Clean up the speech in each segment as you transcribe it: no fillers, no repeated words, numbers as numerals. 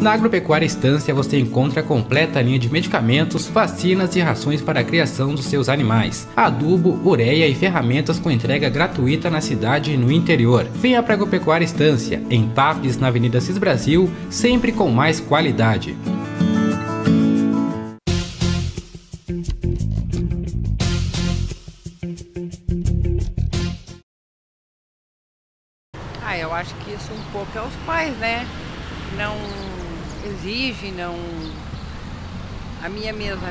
Na Agropecuária Estância você encontra a completa linha de medicamentos, vacinas e rações para a criação dos seus animais, adubo, ureia e ferramentas com entrega gratuita na cidade e no interior. Venha para a Agropecuária Estância, em Papes, na Avenida Cis Brasil, sempre com mais qualidade. Eu acho que isso um pouco é os pais, né? Não exige, não... A minha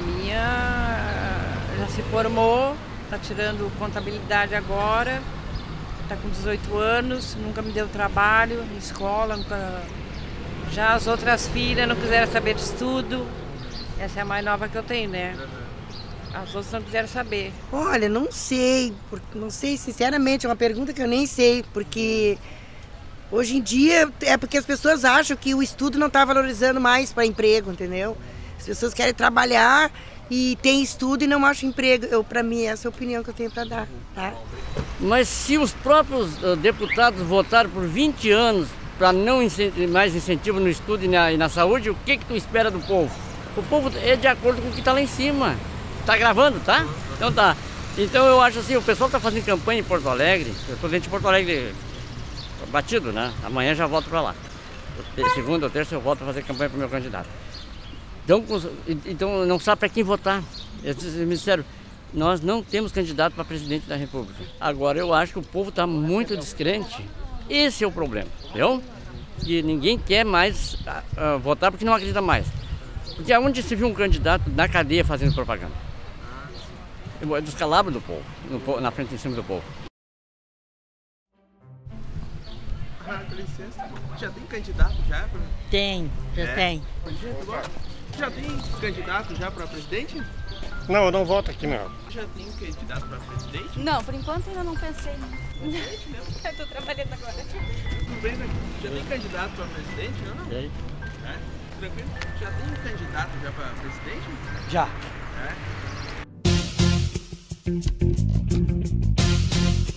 já se formou, tá tirando contabilidade agora, tá com 18 anos, nunca me deu trabalho em escola, nunca... Já as outras filhas não quiseram saber de estudo, essa é a mais nova que eu tenho, né? As outras não quiseram saber. Olha, não sei, sinceramente, é uma pergunta que eu nem sei, porque... Hoje em dia é porque as pessoas acham que o estudo não está valorizando mais para emprego, entendeu? As pessoas querem trabalhar e tem estudo e não acham emprego. Para mim, essa é a opinião que eu tenho para dar, tá? Mas se os próprios deputados votaram por 20 anos para não mais incentivo no estudo e na saúde, o que tu espera do povo? O povo é de acordo com o que está lá em cima. Tá gravando, tá? Então tá. Então eu acho assim, o pessoal está fazendo campanha em Porto Alegre, eu estou dentro de Porto Alegre batido, né? Amanhã já volto para lá. Segunda ou terça eu volto a fazer campanha para o meu candidato. Então não sabe para quem votar. Eles me disseram, nós não temos candidato para presidente da República. Agora eu acho que o povo está muito descrente. Esse é o problema, entendeu? Que ninguém quer mais votar porque não acredita mais. Porque aonde se viu um candidato na cadeia fazendo propaganda? É descalabro do povo, na frente em cima do povo. Com licença, já tem candidato já? Tem, tem. Já tem candidato já para presidente? Não, eu não voto aqui não. Já tem candidato para presidente? Não, por enquanto ainda não pensei. Presidente mesmo? Eu tô trabalhando agora. Tudo bem, né? Já tem candidato para presidente ou não? Tem. Tranquilo? Já tem candidato já para presidente? Já. É?